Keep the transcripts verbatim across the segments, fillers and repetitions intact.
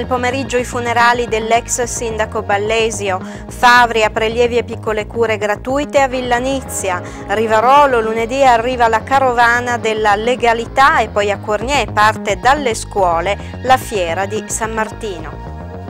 nel pomeriggio i funerali dell'ex sindaco Ballesio, Favria prelievi e piccole cure gratuite a Villanizia, Rivarolo lunedì arriva la carovana della legalità e poi a Cornier parte dalle scuole la fiera di San Martino.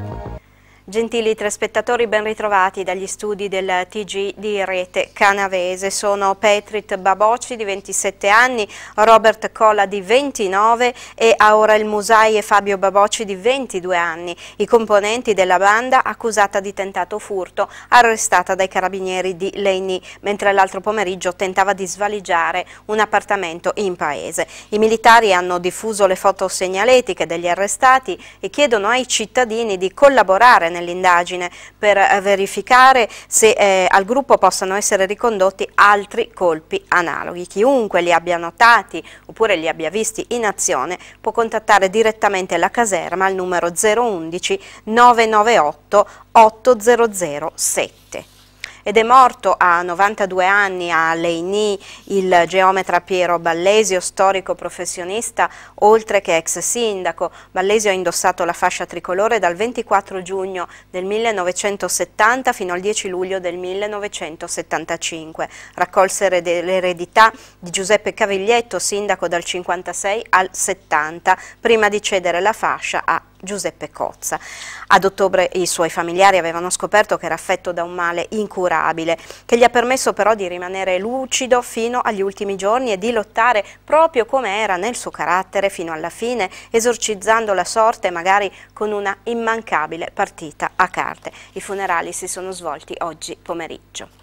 Gentili telespettatori, ben ritrovati dagli studi del T G di Rete Canavese. Sono Petrit Babocci di ventisette anni, Robert Cola di ventinove e Aurel Musai e Fabio Babocci di ventidue anni, i componenti della banda accusata di tentato furto, arrestata dai carabinieri di Leigny, mentre l'altro pomeriggio tentava di svaligiare un appartamento in paese. I militari hanno diffuso le foto segnaletiche degli arrestati e chiedono ai cittadini di collaborare nel l'indagine per verificare se eh, al gruppo possano essere ricondotti altri colpi analoghi. Chiunque li abbia notati oppure li abbia visti in azione può contattare direttamente la caserma al numero zero undici nove nove otto otto zero zero sette. Ed è morto a novantadue anni a Leigny il geometra Piero Ballesio, storico professionista oltre che ex sindaco. Ballesio ha indossato la fascia tricolore dal ventiquattro giugno del millenovecentosettanta fino al dieci luglio del millenovecentosettantacinque. Raccolse l'eredità di Giuseppe Caviglietto, sindaco dal cinquantasei al settanta, prima di cedere la fascia a Giuseppe Cozza. Ad ottobre i suoi familiari avevano scoperto che era affetto da un male incurabile, che gli ha permesso però di rimanere lucido fino agli ultimi giorni e di lottare proprio come era nel suo carattere fino alla fine, esorcizzando la sorte magari con una immancabile partita a carte. I funerali si sono svolti oggi pomeriggio.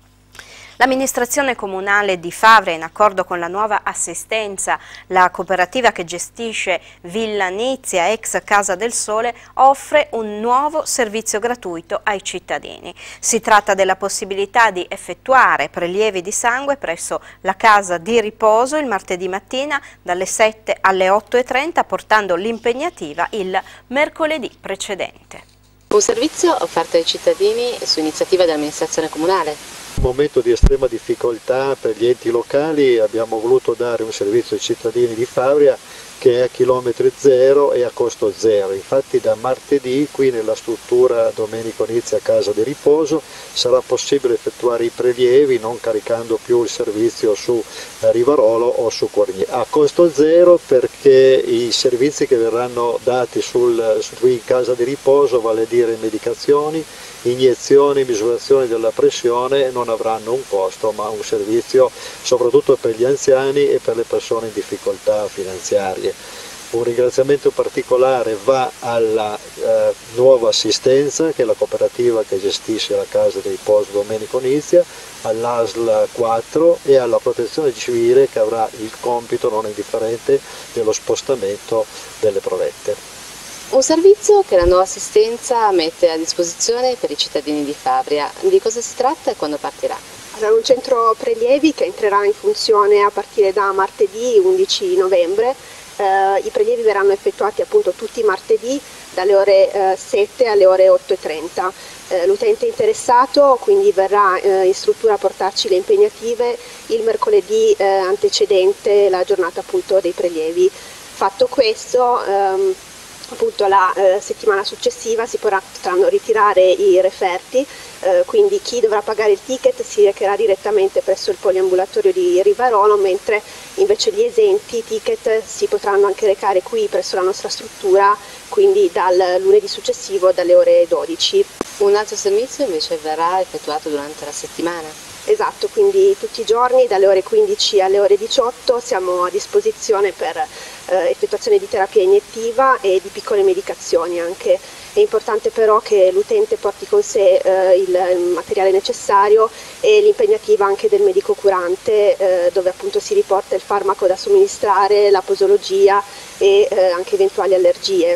L'amministrazione comunale di Favre, in accordo con la Nuova Assistenza, la cooperativa che gestisce Villanizia, ex Casa del Sole, offre un nuovo servizio gratuito ai cittadini. Si tratta della possibilità di effettuare prelievi di sangue presso la casa di riposo il martedì mattina dalle sette alle otto e trenta, portando l'impegnativa il mercoledì precedente. Un servizio offerto ai cittadini su iniziativa dell'amministrazione comunale. In un momento di estrema difficoltà per gli enti locali abbiamo voluto dare un servizio ai cittadini di Favria che è a chilometri zero e a costo zero. Infatti da martedì qui nella struttura Domenico Nizia Casa di Riposo sarà possibile effettuare i prelievi non caricando più il servizio su Rivarolo o su Cornier. A costo zero perché i servizi che verranno dati sul, qui in Casa di Riposo, vale a dire medicazioni, iniezioni, misurazioni della pressione, non avranno un costo ma un servizio soprattutto per gli anziani e per le persone in difficoltà finanziarie. Un ringraziamento particolare va alla eh, Nuova Assistenza, che è la cooperativa che gestisce la Casa di Riposo Domenico Nizia, all'A S L quattro e alla Protezione Civile che avrà il compito non indifferente dello spostamento delle provette. Un servizio che la Nuova Assistenza mette a disposizione per i cittadini di Favria. Di cosa si tratta e quando partirà? Allora, un centro prelievi che entrerà in funzione a partire da martedì undici novembre. Eh, I prelievi verranno effettuati appunto tutti i martedì dalle ore eh, sette alle ore otto e trenta. Eh, L'utente interessato quindi verrà eh, in struttura a portarci le impegnative il mercoledì eh, antecedente la giornata appunto dei prelievi. Fatto questo, ehm, appunto la eh, settimana successiva si potranno ritirare i referti, eh, quindi chi dovrà pagare il ticket si recherà direttamente presso il poliambulatorio di Rivarolo, mentre invece gli esenti i ticket si potranno anche recare qui presso la nostra struttura, quindi dal lunedì successivo dalle ore dodici. Un altro servizio invece verrà effettuato durante la settimana. Esatto, quindi tutti i giorni dalle ore quindici alle ore diciotto siamo a disposizione per eh, effettuazione di terapia iniettiva e di piccole medicazioni anche. È importante però che l'utente porti con sé eh, il materiale necessario e l'impegnativa anche del medico curante eh, dove appunto si riporta il farmaco da somministrare, la posologia e eh, anche eventuali allergie.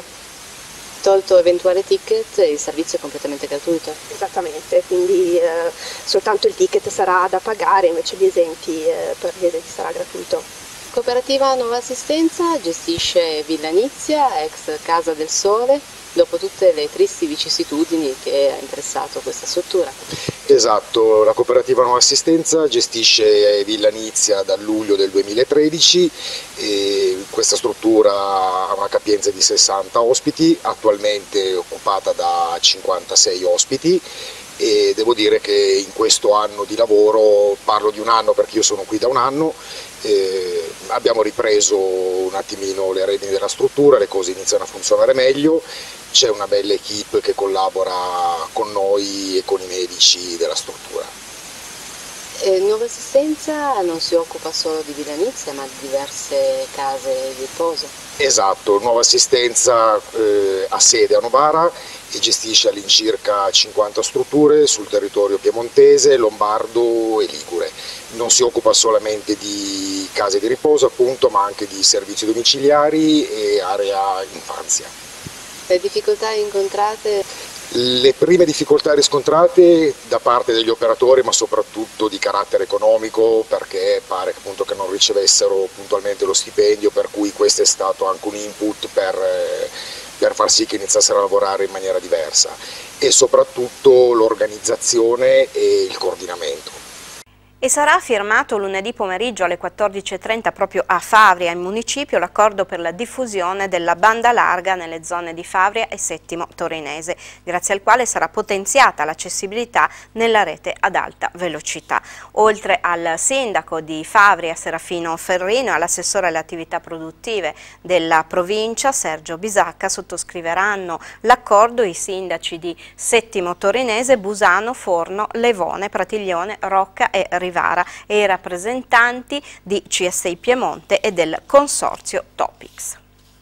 Tolto eventuale ticket, il servizio è completamente gratuito? Esattamente, quindi eh, soltanto il ticket sarà da pagare, invece gli esenti, eh, per gli esenti sarà gratuito. Cooperativa Nuova Assistenza gestisce Villanizia, ex Casa del Sole. dopo tutte le tristi vicissitudini che ha interessato questa struttura. Esatto, la cooperativa Nuova Assistenza gestisce Villa Nizia dal luglio del duemilatredici e questa struttura ha una capienza di sessanta ospiti, attualmente occupata da cinquantasei ospiti, e devo dire che in questo anno di lavoro, parlo di un anno perché io sono qui da un anno, eh, abbiamo ripreso un attimino le redini della struttura, le cose iniziano a funzionare meglio, c'è una bella equipe che collabora con noi e con i medici della struttura. Eh, Nuova Assistenza non si occupa solo di Villa Nizia ma di diverse case di riposo. Esatto, Nuova Assistenza eh, ha sede a Novara e gestisce all'incirca cinquanta strutture sul territorio piemontese, lombardo e ligure. Non si occupa solamente di case di riposo appunto, ma anche di servizi domiciliari e area infanzia. Le difficoltà incontrate? Le prime difficoltà riscontrate da parte degli operatori, ma soprattutto di carattere economico, perché pare appunto che non ricevessero puntualmente lo stipendio, per cui questo è stato anche un input per, per far sì che iniziassero a lavorare in maniera diversa, e soprattutto l'organizzazione e il coordinamento. E sarà firmato lunedì pomeriggio alle quattordici e trenta proprio a Favria, in municipio, l'accordo per la diffusione della banda larga nelle zone di Favria e Settimo Torinese, grazie al quale sarà potenziata l'accessibilità nella rete ad alta velocità. Oltre al sindaco di Favria, Serafino Ferrino, e all'assessore alle attività produttive della provincia, Sergio Bisacca, sottoscriveranno l'accordo i sindaci di Settimo Torinese, Busano, Forno, Levone, Pratiglione, Rocca e Rivara e i rappresentanti di C S I Piemonte e del consorzio Topix.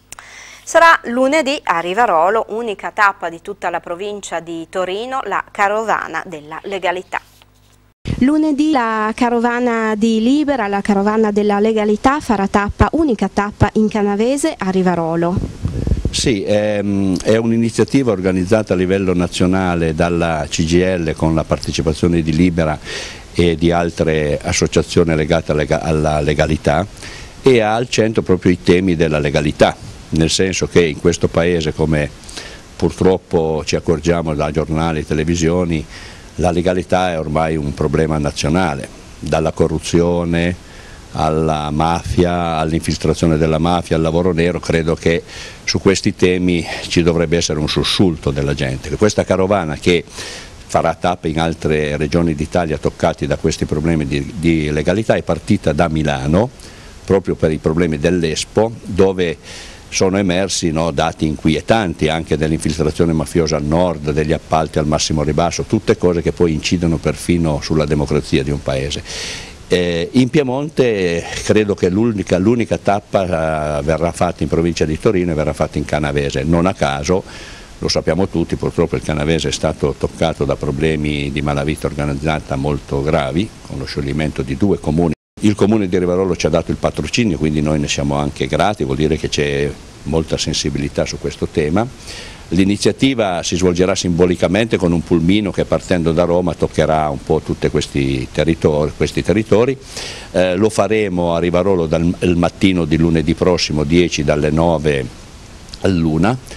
Sarà lunedì a Rivarolo, unica tappa di tutta la provincia di Torino, la carovana della legalità. Lunedì la carovana di Libera, la carovana della legalità, farà tappa, unica tappa in Canavese a Rivarolo. Sì, è, è un'iniziativa organizzata a livello nazionale dalla C G I L con la partecipazione di Libera e di altre associazioni legate alla legalità, e ha al centro proprio i temi della legalità, nel senso che in questo paese, come purtroppo ci accorgiamo da giornali e televisioni, la legalità è ormai un problema nazionale, dalla corruzione alla mafia, all'infiltrazione della mafia, al lavoro nero. Credo che su questi temi ci dovrebbe essere un sussulto della gente. Questa carovana, che farà tappe in altre regioni d'Italia toccati da questi problemi di, di legalità, è partita da Milano proprio per i problemi dell'Expo, dove sono emersi no, dati inquietanti anche dell'infiltrazione mafiosa al nord, degli appalti al massimo ribasso, tutte cose che poi incidono perfino sulla democrazia di un paese. Eh, in Piemonte credo che l'unica, l'unica tappa eh, verrà fatta in provincia di Torino e verrà fatta in Canavese, non a caso. Lo sappiamo tutti, purtroppo il Canavese è stato toccato da problemi di malavita organizzata molto gravi, con lo scioglimento di due comuni. Il comune di Rivarolo ci ha dato il patrocinio, quindi noi ne siamo anche grati, vuol dire che c'è molta sensibilità su questo tema. L'iniziativa si svolgerà simbolicamente con un pulmino che, partendo da Roma, toccherà un po' tutti questi territori. Questi territori. Eh, lo faremo a Rivarolo dal, il mattino di lunedì prossimo, dieci, dalle nove all'una.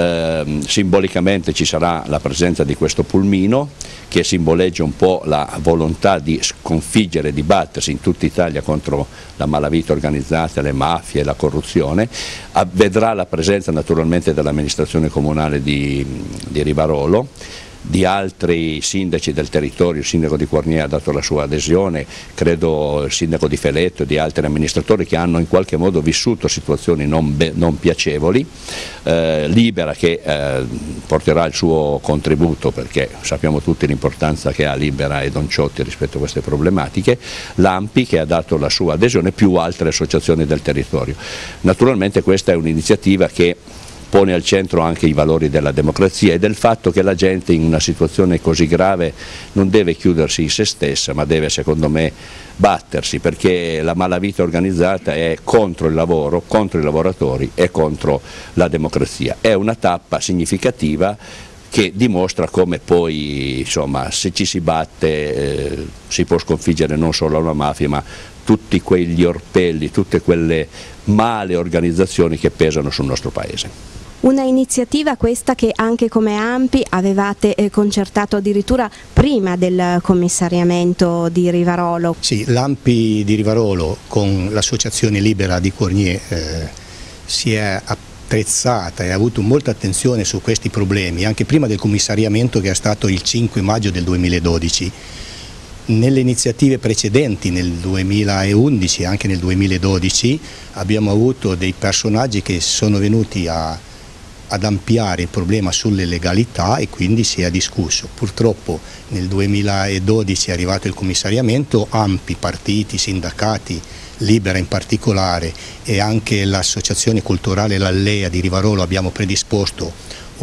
Eh, simbolicamente ci sarà la presenza di questo pulmino che simboleggia un po' la volontà di sconfiggere, di battersi in tutta Italia contro la malavita organizzata, le mafie, la corruzione. Vedrà la presenza naturalmente dell'amministrazione comunale di, di Rivarolo, di altri sindaci del territorio. Il sindaco di Quarnier ha dato la sua adesione, credo il sindaco di Feletto e di altri amministratori che hanno in qualche modo vissuto situazioni non, non piacevoli. Eh, Libera che eh, porterà il suo contributo, perché sappiamo tutti l'importanza che ha Libera e Don Ciotti rispetto a queste problematiche, l'Ampi che ha dato la sua adesione, più altre associazioni del territorio. Naturalmente questa è un'iniziativa che pone al centro anche i valori della democrazia e del fatto che la gente in una situazione così grave non deve chiudersi in se stessa, ma deve, secondo me, battersi, perché la malavita organizzata è contro il lavoro, contro i lavoratori e contro la democrazia. È una tappa significativa che dimostra come poi, insomma, se ci si batte eh, si può sconfiggere non solo la mafia, ma tutti quegli orpelli, tutte quelle male organizzazioni che pesano sul nostro paese. Una iniziativa questa che anche come ANPI avevate eh, concertato addirittura prima del commissariamento di Rivarolo. Sì, l'ANPI di Rivarolo con l'Associazione Libera di Cournier eh, si è attrezzata e ha avuto molta attenzione su questi problemi, anche prima del commissariamento che è stato il cinque maggio del duemiladodici. Nelle iniziative precedenti, nel duemilaundici e anche nel duemiladodici, abbiamo avuto dei personaggi che sono venuti a, ad ampliare il problema sulle legalità e quindi si è discusso. Purtroppo nel duemiladodici è arrivato il commissariamento, ANPI, partiti, sindacati, Libera in particolare e anche l'associazione culturale L'Allea di Rivarolo abbiamo predisposto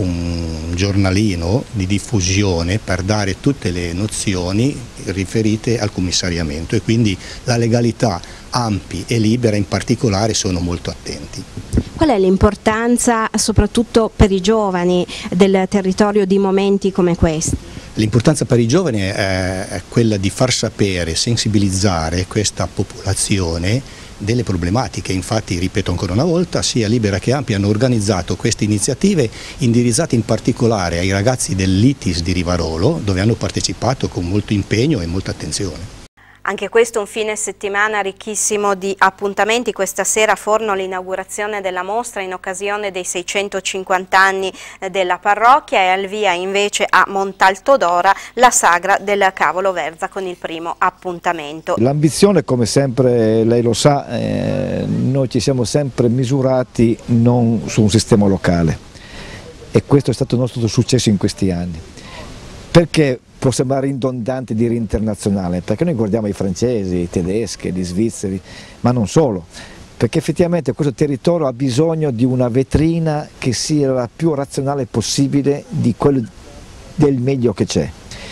un giornalino di diffusione per dare tutte le nozioni riferite al commissariamento e quindi la legalità, ANPI e Libera in particolare sono molto attenti. Qual è l'importanza soprattutto per i giovani del territorio di momenti come questi? L'importanza per i giovani è quella di far sapere, sensibilizzare questa popolazione delle problematiche. Infatti, ripeto ancora una volta, sia Libera che ANPI hanno organizzato queste iniziative indirizzate in particolare ai ragazzi dell'I T I S di Rivarolo, dove hanno partecipato con molto impegno e molta attenzione. Anche questo un fine settimana ricchissimo di appuntamenti. Questa sera a Forno l'inaugurazione della mostra in occasione dei seicentocinquanta anni della parrocchia e al via invece a Montalto d'Ora la sagra del Cavolo Verza con il primo appuntamento. L'ambizione, come sempre lei lo sa, eh, noi ci siamo sempre misurati non su un sistema locale e questo è stato il nostro successo in questi anni. Perché può sembrare ridondante dire internazionale? Perché noi guardiamo i francesi, i tedeschi, gli svizzeri, ma non solo, perché effettivamente questo territorio ha bisogno di una vetrina che sia la più razionale possibile di quello del meglio che c'è.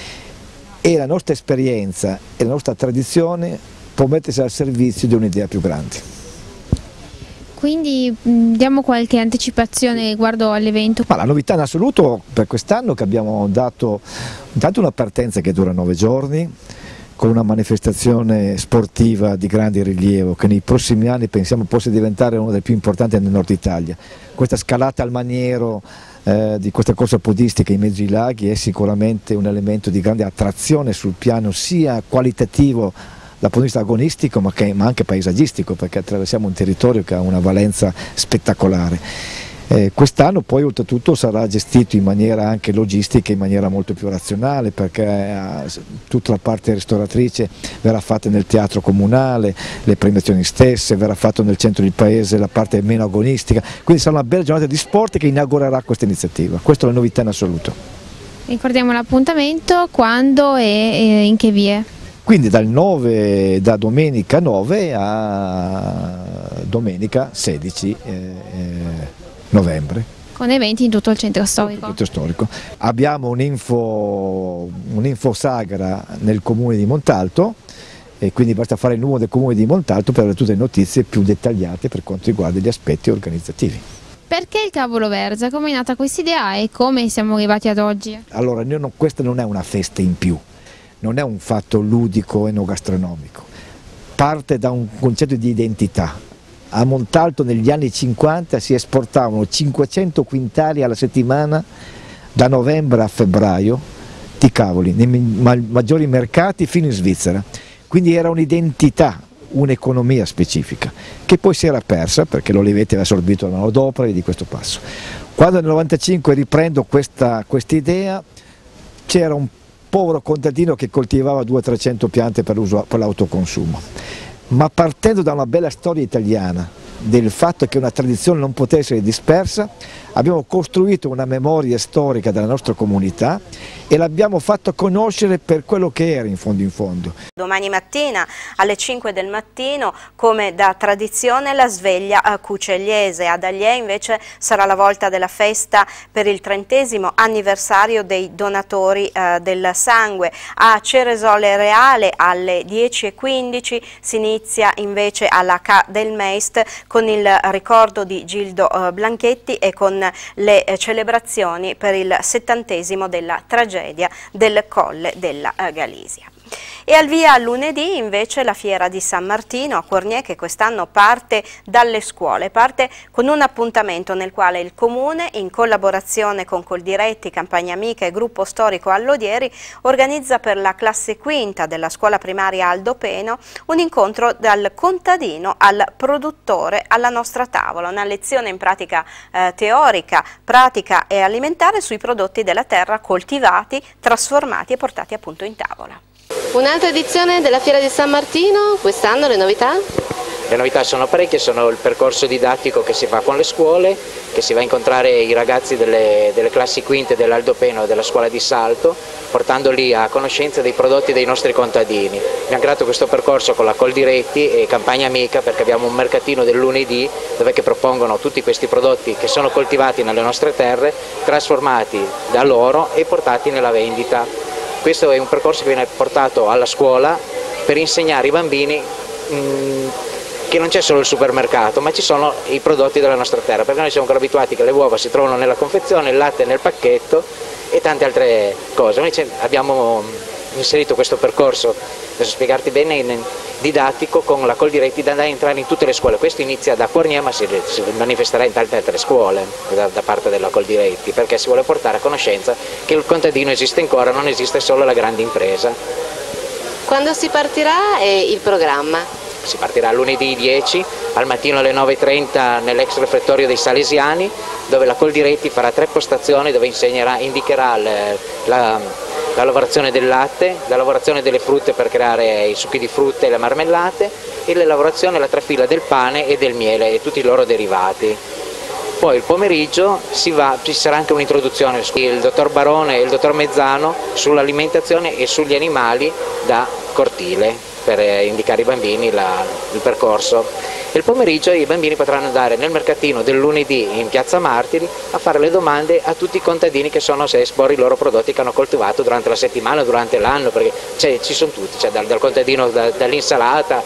E la nostra esperienza e la nostra tradizione può mettersi al servizio di un'idea più grande. Quindi diamo qualche anticipazione riguardo all'evento? Ma la novità in assoluto per quest'anno è che abbiamo dato intanto una partenza che dura nove giorni, con una manifestazione sportiva di grande rilievo che nei prossimi anni pensiamo possa diventare una delle più importanti nel nord Italia. Questa scalata al maniero eh, di questa corsa podistica in mezzo ai laghi è sicuramente un elemento di grande attrazione sul piano sia qualitativo dal punto di vista agonistico ma, che, ma anche paesaggistico, perché attraversiamo un territorio che ha una valenza spettacolare. Eh, quest'anno poi oltretutto sarà gestito in maniera anche logistica, in maniera molto più razionale, perché eh, tutta la parte ristoratrice verrà fatta nel teatro comunale, le premiazioni stesse, verrà fatto nel centro del paese la parte meno agonistica, quindi sarà una bella giornata di sport che inaugurerà questa iniziativa. Questa è la novità in assoluto. Ricordiamo l'appuntamento, quando e in che vie? Quindi dal nove, da domenica nove a domenica sedici eh, novembre. Con eventi in tutto il centro storico. Tutto storico. Abbiamo un'info un'info sagra nel comune di Montalto e quindi basta fare il numero del comune di Montalto per avere tutte le notizie più dettagliate per quanto riguarda gli aspetti organizzativi. Perché il Cavolo Verza? Come è nata questa idea e come siamo arrivati ad oggi? Allora, non, questa non è una festa in più. Non è un fatto ludico enogastronomico, parte da un concetto di identità. A Montalto negli anni cinquanta si esportavano cinquecento quintali alla settimana da novembre a febbraio di cavoli, nei maggiori mercati fino in Svizzera, quindi era un'identità, un'economia specifica, che poi si era persa perché l'Olivetti aveva assorbito la manodopera e di questo passo. Quando nel novantacinque riprendo questa idea, c'era un povero contadino che coltivava duecento trecento piante per, per l'autoconsumo, ma partendo da una bella storia italiana del fatto che una tradizione non poteva essere dispersa, abbiamo costruito una memoria storica della nostra comunità e l'abbiamo fatto conoscere per quello che era in fondo in fondo. Domani mattina alle cinque del mattino, come da tradizione, la sveglia cuccegliese. Ad Aglie invece sarà la volta della festa per il trentesimo anniversario dei donatori eh, del sangue. A Ceresole Reale alle dieci e quindici si inizia invece alla Ca del Meist con il ricordo di Gildo eh, Blanchetti e con le eh, celebrazioni per il settantesimo della tragedia del Colle della eh, Galizia. E al via lunedì invece la fiera di San Martino a Quarnier, che quest'anno parte dalle scuole, parte con un appuntamento nel quale il Comune, in collaborazione con Coldiretti, Campagna Amica e Gruppo Storico Allodieri, organizza per la classe quinta della scuola primaria Aldo Peno un incontro dal contadino al produttore alla nostra tavola, una lezione in pratica eh, teorica, pratica e alimentare sui prodotti della terra coltivati, trasformati e portati appunto in tavola. Un'altra edizione della Fiera di San Martino, quest'anno le novità? Le novità sono parecchie, sono il percorso didattico che si fa con le scuole, che si va a incontrare i ragazzi delle, delle classi quinte dell'Aldo Peno e della scuola di Salto, portandoli a conoscenza dei prodotti dei nostri contadini. Abbiamo creato questo percorso con la Coldiretti e Campagna Amica perché abbiamo un mercatino del lunedì dove che propongono tutti questi prodotti che sono coltivati nelle nostre terre, trasformati da loro e portati nella vendita. Questo è un percorso che viene portato alla scuola per insegnare ai bambini mh, che non c'è solo il supermercato, ma ci sono i prodotti della nostra terra, perché noi siamo ancora abituati che le uova si trovano nella confezione, il latte nel pacchetto e tante altre cose. Noi abbiamo inserito questo percorso, adesso spiegarti bene, in didattico con la Coldiretti da entrare in tutte le scuole. Questo inizia da Quarnier ma si, si manifesterà in tante altre scuole da, da parte della Coldiretti, perché si vuole portare a conoscenza che il contadino esiste ancora, non esiste solo la grande impresa. Quando si partirà e il programma? Si partirà lunedì dieci, al mattino alle nove e trenta nell'ex refettorio dei Salesiani, dove la Coldiretti farà tre postazioni dove insegnerà, indicherà le, la, la lavorazione del latte, la lavorazione delle frutte per creare i succhi di frutta e le marmellate e la lavorazione e la trafila del pane e del miele e tutti i loro derivati. Poi il pomeriggio si va, ci sarà anche un'introduzione, il dottor Barone e il dottor Mezzano sull'alimentazione e sugli animali da cortile, per indicare ai bambini la, il percorso. E il pomeriggio i bambini potranno andare nel mercatino del lunedì in Piazza Martiri a fare le domande a tutti i contadini che sono a esporre i loro prodotti che hanno coltivato durante la settimana, durante l'anno, perché ci sono tutti, cioè dal, dal contadino da, dall'insalata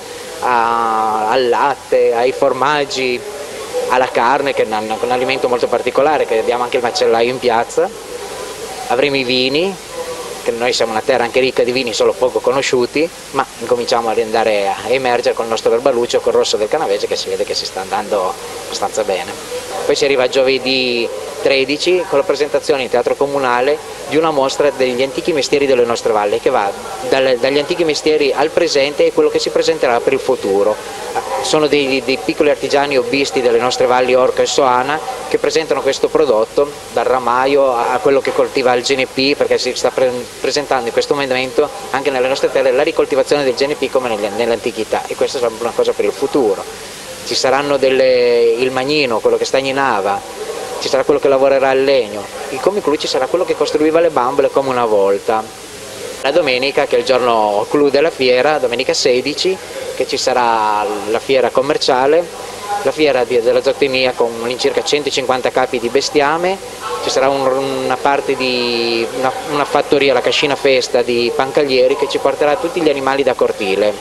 al latte, ai formaggi, alla carne, che è un, un alimento molto particolare, che abbiamo anche il macellaio in piazza. Avremo i vini, che noi siamo una terra anche ricca di vini, solo poco conosciuti, ma incominciamo ad andare a emergere con il nostro erbaluccio, col rosso del Canavese, che si vede che si sta andando abbastanza bene. Poi si arriva a giovedì tredici con la presentazione in Teatro Comunale di una mostra degli antichi mestieri delle nostre valli, che va dal, dagli antichi mestieri al presente e quello che si presenterà per il futuro. Sono dei, dei piccoli artigiani hobbisti delle nostre valli Orca e Soana che presentano questo prodotto, dal ramaio a quello che coltiva il G N P, perché si sta pre presentando in questo momento anche nelle nostre terre la ricoltivazione del G N P come nell'antichità, e questa sarà una cosa per il futuro. Ci saranno delle, il magnino, quello che stagnava, ci sarà quello che lavorerà il legno, il comiclu ci sarà quello che costruiva le bambole come una volta. La domenica, che è il giorno clou della fiera, domenica sedici, che ci sarà la fiera commerciale, la fiera della zootecnia con all'incirca centocinquanta capi di bestiame, ci sarà un, una parte di una, una fattoria, la Cascina Festa di Pancaglieri, che ci porterà tutti gli animali da cortile,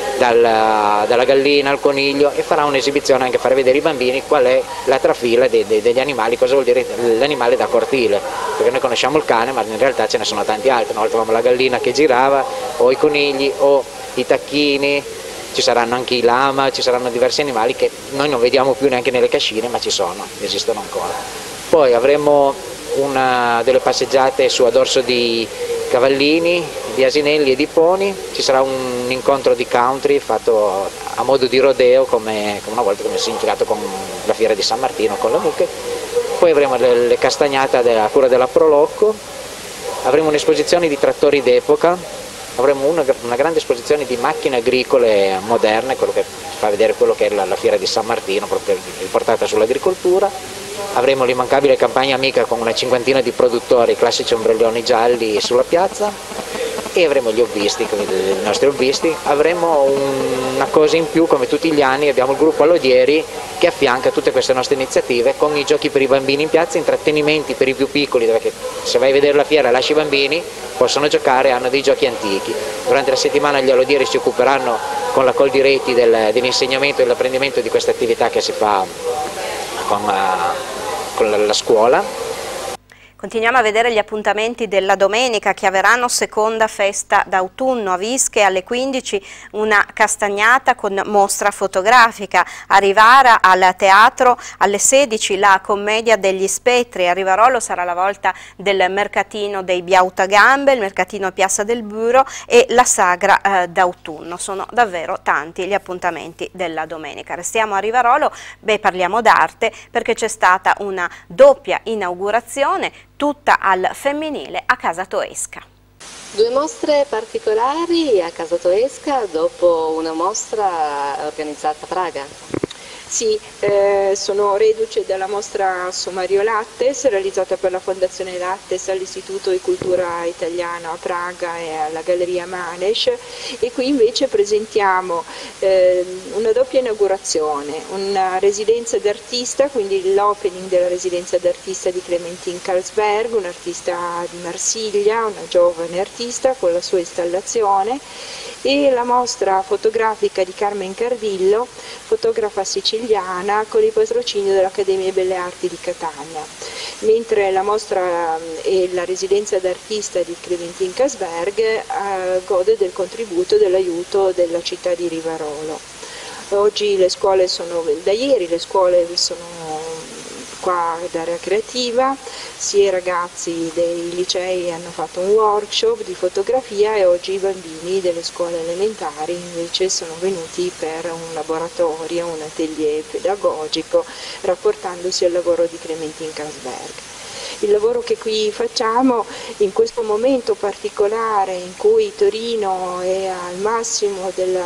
dalla, dalla gallina al coniglio, e farà un'esibizione anche, fare vedere ai bambini qual è la trafila de, de, degli animali, cosa vuol dire l'animale da cortile, perché noi conosciamo il cane ma in realtà ce ne sono tanti altri. Una volta avevamo la gallina che girava, o i conigli o i tacchini, ci saranno anche i lama, ci saranno diversi animali che noi non vediamo più neanche nelle cascine, ma ci sono, esistono ancora. Poi avremo una delle passeggiate su a dorso di cavallini, di asinelli e di poni, ci sarà un incontro di country fatto a modo di rodeo, come, come una volta come si è creato con la fiera di San Martino, con le mucche. Poi avremo le, le castagnate a cura della Prolocco, avremo un'esposizione di trattori d'epoca, avremo una, una grande esposizione di macchine agricole moderne, quello che fa vedere quello che è la, la fiera di San Martino, proprio riportata sull'agricoltura. Avremo l'immancabile Campagna Amica con una cinquantina di produttori, classici ombrelloni gialli sulla piazza, e avremo gli hobbisti, i nostri hobbisti. Avremo un, una cosa in più, come tutti gli anni abbiamo il gruppo Allodieri che affianca tutte queste nostre iniziative con i giochi per i bambini in piazza, intrattenimenti per i più piccoli, dove se vai a vedere la fiera e lasci i bambini possono giocare, hanno dei giochi antichi. Durante la settimana gli Allodieri si occuperanno con la Coldiretti del, dell'insegnamento e dell'apprendimento di questa attività che si fa con, uh, con la, la scuola. Continuiamo a vedere gli appuntamenti della domenica. A Chiaverano seconda festa d'autunno, a Vische alle quindici una castagnata con mostra fotografica, a Rivara al teatro alle sedici la commedia degli spettri, a Rivarolo sarà la volta del mercatino dei Biautagambe, il mercatino a Piazza del Buro e la sagra eh, d'autunno. Sono davvero tanti gli appuntamenti della domenica. Restiamo a Rivarolo, beh, parliamo d'arte perché c'è stata una doppia inaugurazione tutta al femminile a Casa Toesca. Due mostre particolari a Casa Toesca dopo una mostra organizzata a Praga. Sì, eh, sono reduce dalla mostra Sommario Lattes, realizzata per la Fondazione Lattes all'Istituto di Cultura Italiana a Praga e alla Galleria Manes, e qui invece presentiamo eh, una doppia inaugurazione, una residenza d'artista, quindi l'opening della residenza d'artista di Clémentine Carlsberg, un'artista di Marsiglia, una giovane artista con la sua installazione, e la mostra fotografica di Carmen Cardillo, fotografa siciliana, con il patrocinio dell'Accademia Belle Arti di Catania, mentre la mostra e la residenza d'artista di Clémentine Carlsberg eh, gode del contributo e dell'aiuto della città di Rivarolo. Oggi le scuole sono, da ieri le scuole sono qua d'area creativa, sia i ragazzi dei licei hanno fatto un workshop di fotografia e oggi i bambini delle scuole elementari invece sono venuti per un laboratorio, un atelier pedagogico rapportandosi al lavoro di Clémentine Carlsberg. Il lavoro che qui facciamo in questo momento particolare in cui Torino è al massimo della,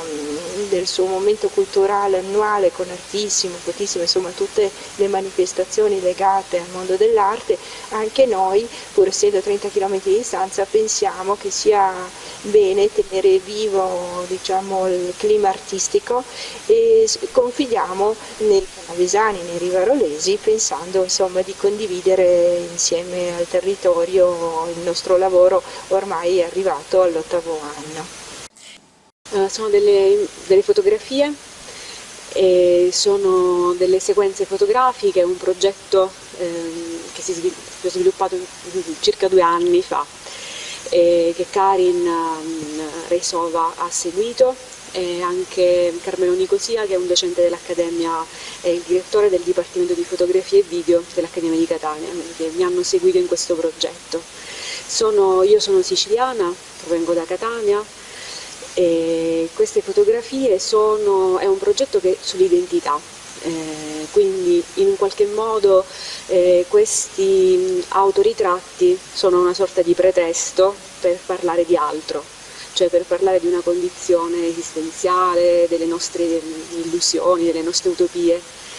del suo momento culturale annuale con Artissimo, Fotissimo, insomma tutte le manifestazioni legate al mondo dell'arte, anche noi, pur essendo a trenta chilometri di distanza, pensiamo che sia bene tenere vivo, diciamo, il clima artistico e confidiamo nei canavesani, nei rivarolesi, pensando insomma di condividere insieme al territorio il nostro lavoro ormai è arrivato all'ottavo anno. Uh, sono delle, delle fotografie, e sono delle sequenze fotografiche, un progetto ehm, che si è sviluppato circa due anni fa, e che Karin um, Reisova ha seguito, e anche Carmelo Nicosia, che è un docente dell'Accademia e il direttore del Dipartimento di Fotografia e Video dell'Accademia di Catania, che mi hanno seguito in questo progetto. Sono, io sono siciliana, provengo da Catania, e queste fotografie sono, è un progetto che sull'identità, eh, quindi in un qualche modo eh, questi autoritratti sono una sorta di pretesto per parlare di altro, cioè per parlare di una condizione esistenziale, delle nostre illusioni, delle nostre utopie,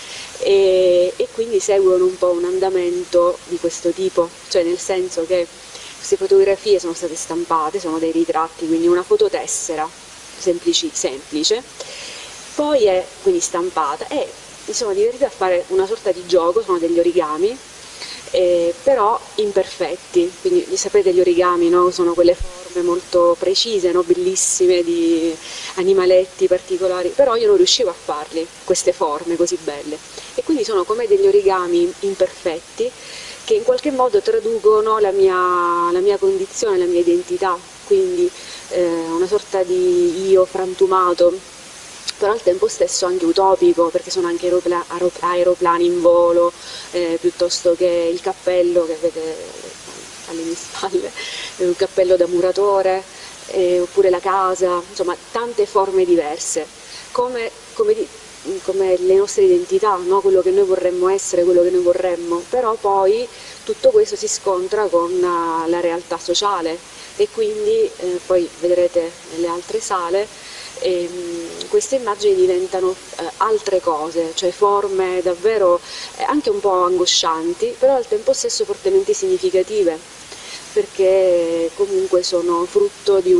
e, e quindi seguono un po' un andamento di questo tipo, cioè nel senso che queste fotografie sono state stampate, sono dei ritratti, quindi una fototessera semplici, semplice, poi è quindi stampata e mi sono divertita a fare una sorta di gioco, sono degli origami, eh, però imperfetti, quindi sapete gli origami, no? Sono quelle forme molto precise, no? Bellissime, di animaletti particolari, però io non riuscivo a farli, queste forme così belle, e quindi sono come degli origami imperfetti che in qualche modo traducono la mia, la mia condizione, la mia identità, quindi eh, una sorta di io frantumato, però al tempo stesso anche utopico, perché sono anche aeropla aeroplani in volo, eh, piuttosto che il cappello che avete alle mie spalle, un cappello da muratore, eh, oppure la casa, insomma tante forme diverse, come, come, di, come le nostre identità, no? Quello che noi vorremmo essere, quello che noi vorremmo, però poi tutto questo si scontra con uh, la realtà sociale e quindi eh, poi vedrete nelle altre sale e, mh, queste immagini diventano eh, altre cose, cioè forme davvero eh, anche un po' angoscianti, però al tempo stesso fortemente significative, perché comunque sono frutto di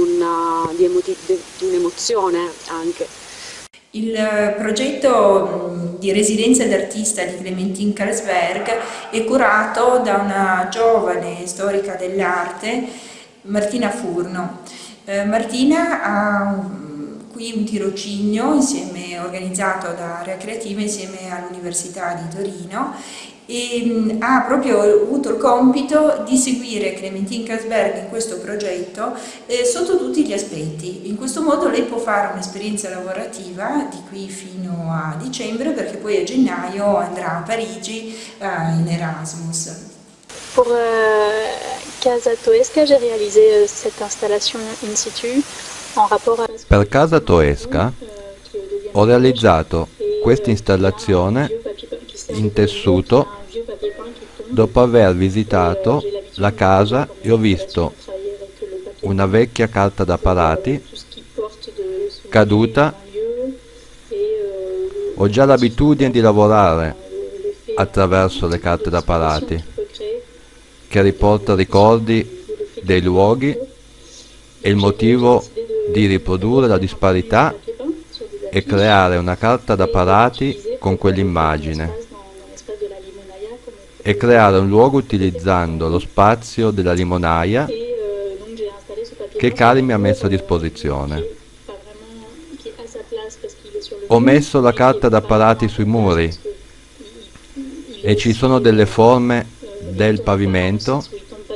un'emozione anche. Il progetto di residenza d'artista di Clémentine Carlsberg è curato da una giovane storica dell'arte, Martina Furno. Eh, Martina ha qui un tirocinio insieme, organizzato da Area Creativa insieme all'Università di Torino e mh, ha proprio avuto il compito di seguire Clémentine Carlsberg in questo progetto eh, sotto tutti gli aspetti. In questo modo lei può fare un'esperienza lavorativa di qui fino a dicembre, perché poi a gennaio andrà a Parigi eh, in Erasmus. Pour euh, Casa Toesca, j'ai réalisé euh, cette installation in situ en rapport à... Per Casa Toesca ho realizzato questa installazione in tessuto dopo aver visitato la casa e ho visto una vecchia carta da parati caduta. Ho già l'abitudine di lavorare attraverso le carte da parati, che riporta ricordi dei luoghi, e il motivo di riprodurre la disparità e creare una carta da parati con quell'immagine e creare un luogo utilizzando lo spazio della limonaia che Cari mi ha messo a disposizione. Ho messo la carta da parati sui muri e ci sono delle forme del pavimento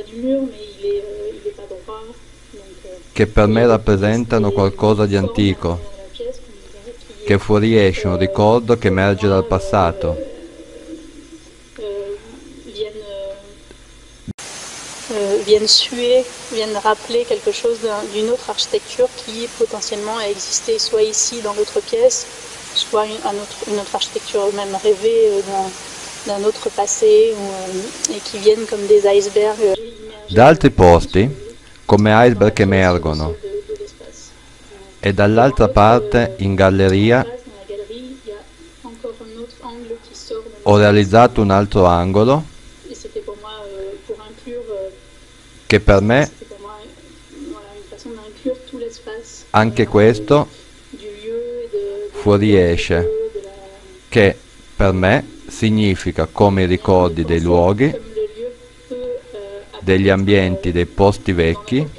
che per me rappresentano qualcosa di antico, che fuoriesce un ricordo che emerge dal passato. Euh, viennent suer, viennent rappeler quelque chose d'une autre architecture qui potentiellement a existé soit ici dans l'autre pièce, soit une, un autre, une autre architecture même rêvée d'un autre passé, ou, et qui viennent comme des icebergs. Da altri posti, come iceberg che emergono, e dall'altra parte in galleria ho realizzato un altro angolo che per me anche questo fuoriesce, che per me significa come i ricordi dei luoghi, degli ambienti, dei posti vecchi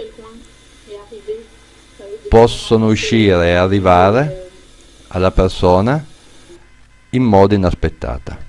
possono uscire e arrivare alla persona in modo inaspettato.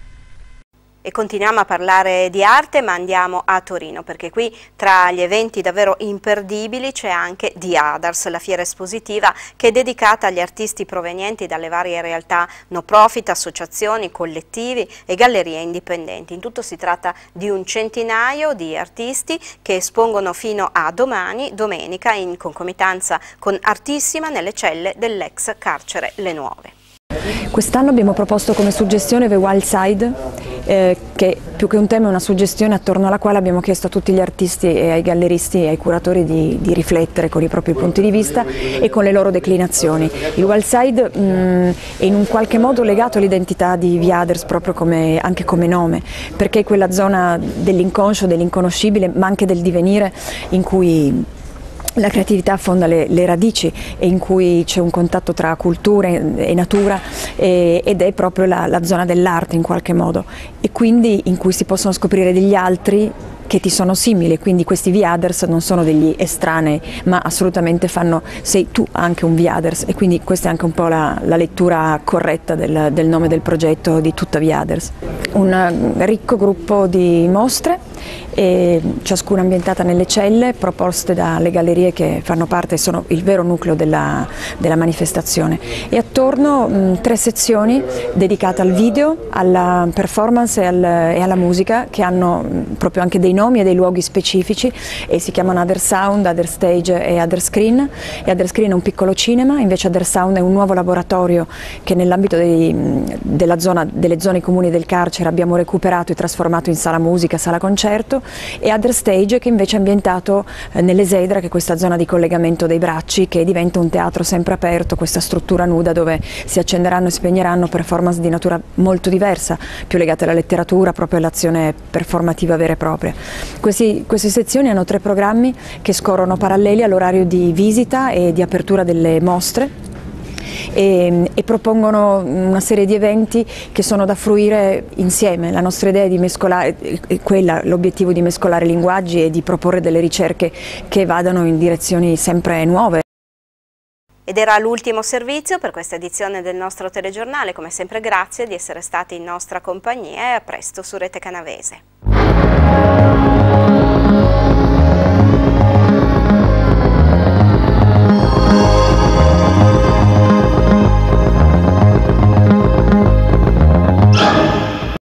E continuiamo a parlare di arte, ma andiamo a Torino, perché qui tra gli eventi davvero imperdibili c'è anche Diadars, la fiera espositiva che è dedicata agli artisti provenienti dalle varie realtà no profit, associazioni, collettivi e gallerie indipendenti. In tutto si tratta di un centinaio di artisti che espongono fino a domani, domenica, in concomitanza con Artissima nelle celle dell'ex carcere Le Nuove. Quest'anno abbiamo proposto come suggestione The Wild Side, eh, che più che un tema è una suggestione attorno alla quale abbiamo chiesto a tutti gli artisti e ai galleristi e ai curatori di, di riflettere con i propri punti di vista e con le loro declinazioni. Il Wild Side mh, è in un qualche modo legato all'identità di Viaders, proprio come, anche come nome, perché è quella zona dell'inconscio, dell'inconoscibile, ma anche del divenire in cui la creatività affonda le, le radici e in cui c'è un contatto tra cultura e natura, e, ed è proprio la, la zona dell'arte in qualche modo, e quindi in cui si possono scoprire degli altri che ti sono simili, quindi questi Viaders non sono degli estranei, ma assolutamente fanno, sei tu anche un Viaders, e quindi questa è anche un po' la, la lettura corretta del, del nome del progetto di tutta Viaders. Un ricco gruppo di mostre, e ciascuna ambientata nelle celle, proposte dalle gallerie che fanno parte, sono il vero nucleo della, della manifestazione, e attorno mh, tre sezioni dedicate al video, alla performance e, al, e alla musica, che hanno mh, proprio anche dei nomi e dei luoghi specifici, e si chiamano Other Sound, Other Stage e Other Screen. E Other Screen è un piccolo cinema, invece Other Sound è un nuovo laboratorio che nell'ambito della zona, delle zone comuni del carcere abbiamo recuperato e trasformato in sala musica, sala concerto, e Other Stage che invece è ambientato eh, nell'Esedra, che è questa zona di collegamento dei bracci, che diventa un teatro sempre aperto, questa struttura nuda dove si accenderanno e spegneranno performance di natura molto diversa, più legate alla letteratura, proprio all'azione performativa vera e propria. Questi, queste sezioni hanno tre programmi che scorrono paralleli all'orario di visita e di apertura delle mostre, E, e propongono una serie di eventi che sono da fruire insieme. La nostra idea è di mescolare, è quella, l'obiettivo di mescolare linguaggi e di proporre delle ricerche che vadano in direzioni sempre nuove. Ed era l'ultimo servizio per questa edizione del nostro telegiornale. Come sempre grazie di essere stati in nostra compagnia e a presto su Rete Canavese.